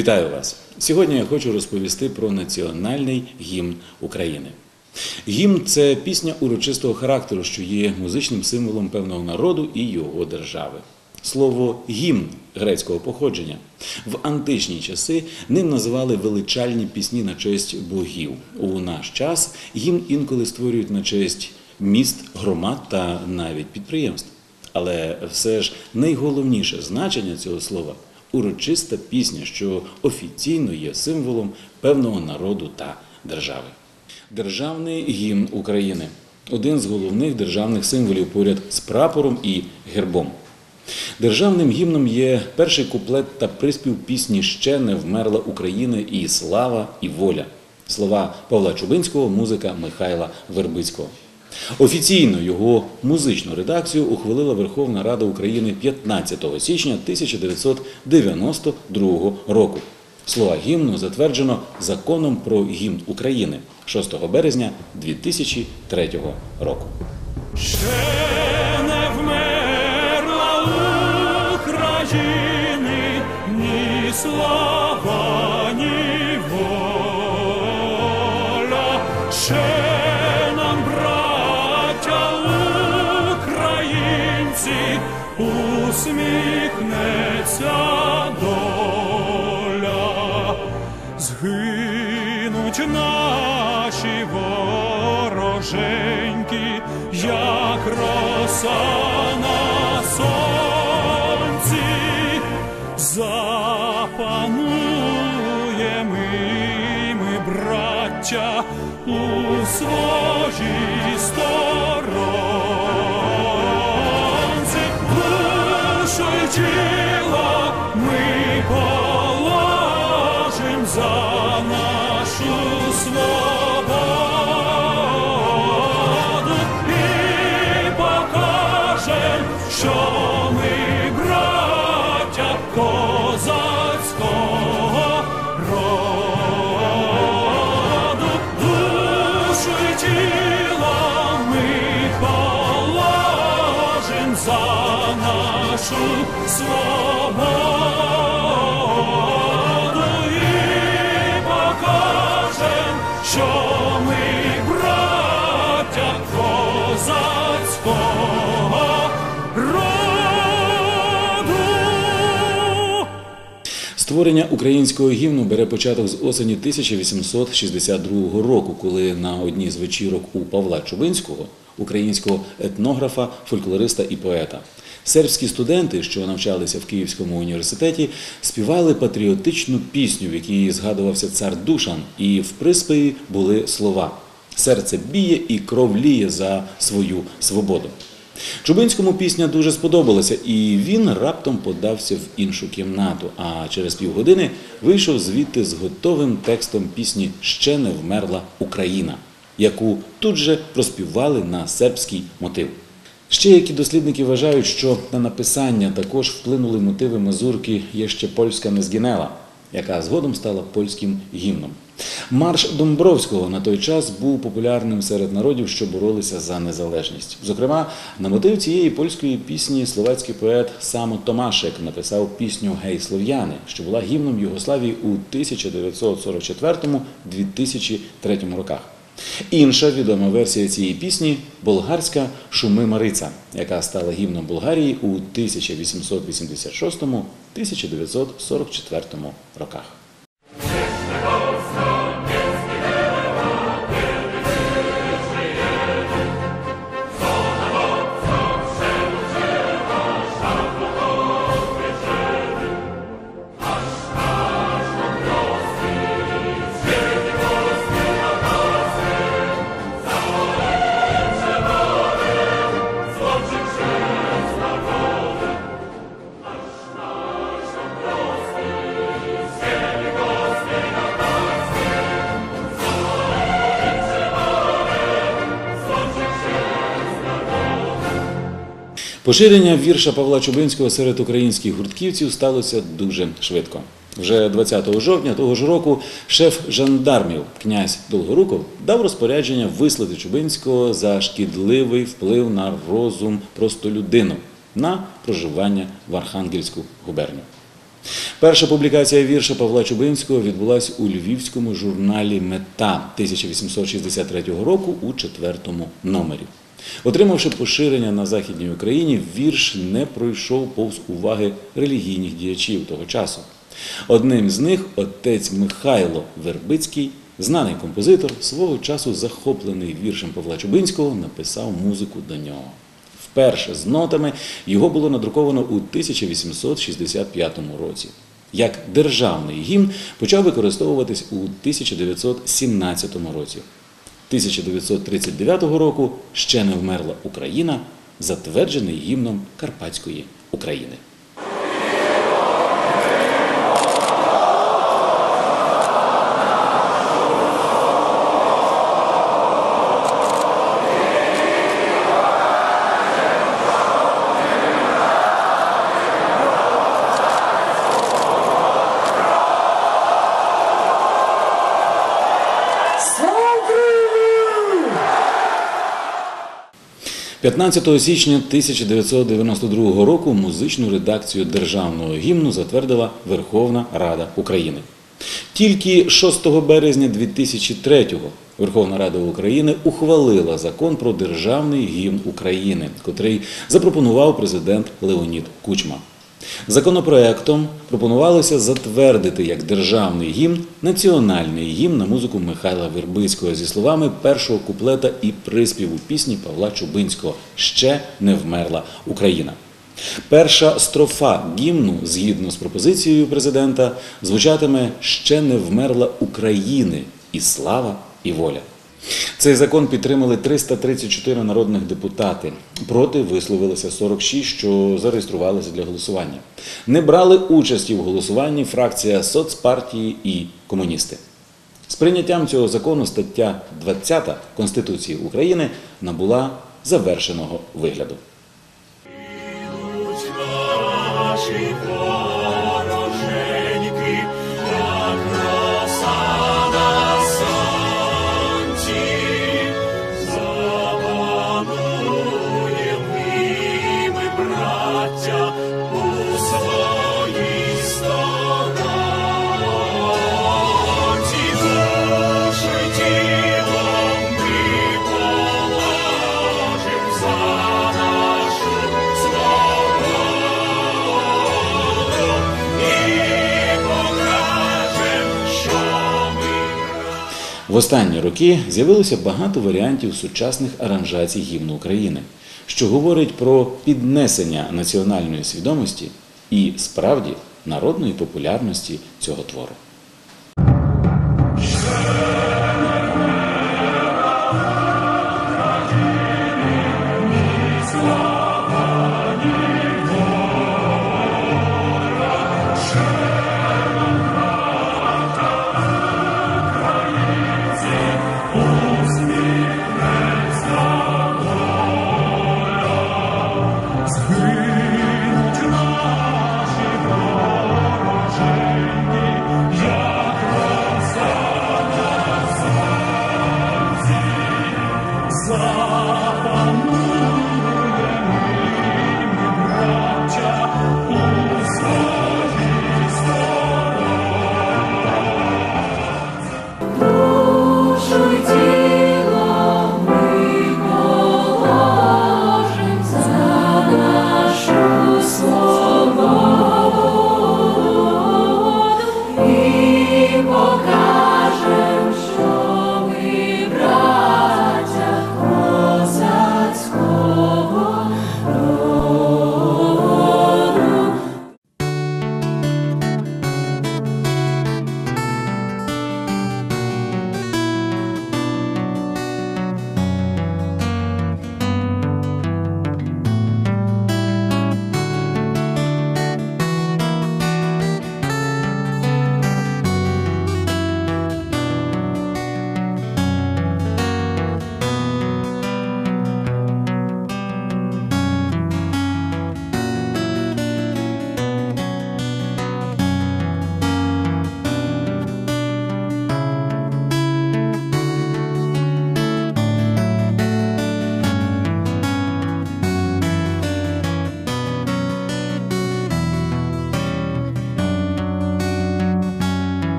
Вітаю вас! Сьогодні я хочу розповісти про національний гімн України. Гімн – це пісня урочистого характеру, що є музичним символом певного народу і його держави. Слово «гімн» грецького походження. В античні часи ним називали величальні пісні на честь богів. У наш час гімн інколи створюють на честь міст, громад та навіть підприємств. Але все ж найголовніше значення цього слова – урочиста пісня, що офіційно є символом певного народу та держави. Державний гімн України – один з головних державних символів поряд з прапором і гербом. Державним гімном є перший куплет та приспів пісні «Ще не вмерла Україна» і «Слава і воля». Слова Павла Чубинського, музика Михайла Вербицького. Офіційно його музичну редакцію ухвалила Верховна Рада України 15 січня 1992 року. Слова гімну затверджено Законом про гімн України 6 березня 2003 року. Ще не вмерла України ні слава, ні воля. Ще нам, браття українці, усміхнеться доля. Згинуть наші вороженьки, як роса на сонці. Запануємо ми, браття, у своїй сторонці. Душу й тіло ми положим за нашу свободу і покажем, що ми браття козацького роду. Душу й тіло ми положим за нашу свободу і покажем, що ми браття козацького роду. Створення українського гімну бере початок з осені 1862 року, коли на одній з вечірок у Павла Чубинського, українського етнографа, фольклориста і поета, сербські студенти, що навчалися в Київському університеті, співали патріотичну пісню, в якій згадувався цар Душан, і в приспіві були слова «Серце біє і кров ліє за свою свободу». Чубинському пісня дуже сподобалася, і він раптом подався в іншу кімнату, а через півгодини вийшов звідти з готовим текстом пісні «Ще не вмерла Україна», яку тут же проспівали на сербський мотив. Ще які дослідники вважають, що на написання також вплинули мотиви мазурки «Є ще польська не згинела», яка згодом стала польським гімном. Марш Домбровського на той час був популярним серед народів, що боролися за незалежність. Зокрема, на мотив цієї польської пісні словацький поет Само Томашек написав пісню «Гей, слов'яни», що була гімном Югославії у 1944-2003 роках. Інша відома версія цієї пісні – болгарська «Шуми Мариця», яка стала гімном Болгарії у 1886-1944 роках. Поширення вірша Павла Чубинського серед українських гуртківців сталося дуже швидко. Вже 20 жовтня того ж року шеф жандармів князь Долгоруков дав розпорядження вислати Чубинського за шкідливий вплив на розум простолюдину на проживання в Архангельську губернію. Перша публікація вірша Павла Чубинського відбулась у львівському журналі «Мета» 1863 року у 4-му номері. Отримавши поширення на Західній Україні, вірш не пройшов повз уваги релігійних діячів того часу. Одним з них отець Михайло Вербицький, знаний композитор, свого часу захоплений віршем Павла Чубинського, написав музику до нього. Вперше з нотами його було надруковано у 1865 році. Як державний гімн почав використовуватись у 1917 році. 1939 року «Ще не вмерла Україна» затверджений гімном Карпатської України. Слава! 15 січня 1992 року музичну редакцію державного гімну затвердила Верховна Рада України. Тільки 6 березня 2003-го Верховна Рада України ухвалила закон про державний гімн України, котрий запропонував президент Леонід Кучма. Законопроектом пропонувалося затвердити як державний гімн національний гімн на музику Михайла Вербицького зі словами першого куплета і приспіву пісні Павла Чубинського «Ще не вмерла Україна». Перша строфа гімну, згідно з пропозицією президента, звучатиме «Ще не вмерла України і слава, і воля». Цей закон підтримали 334 народних депутати. Проти висловилися 46, що зареєструвалися для голосування. Не брали участі в голосуванні фракція соцпартії і комуністи. З прийняттям цього закону стаття 20 Конституції України набула завершеного вигляду. Наші вороженьки, як роса на сонці, запануєм і ми, браття, у своїй сторонці. Душу й тілом ми положим за нашу свободу і покажем, що ми. В останні роки з'явилося багато варіантів сучасних аранжацій гімну України, що говорить про піднесення національної свідомості і, справді, народної популярності цього твору.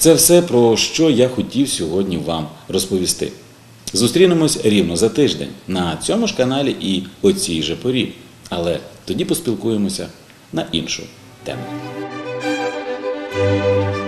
Це все, про що я хотів сьогодні вам розповісти. Зустрінемось рівно за тиждень на цьому ж каналі і о цій же порі. Але тоді поспілкуємося на іншу тему.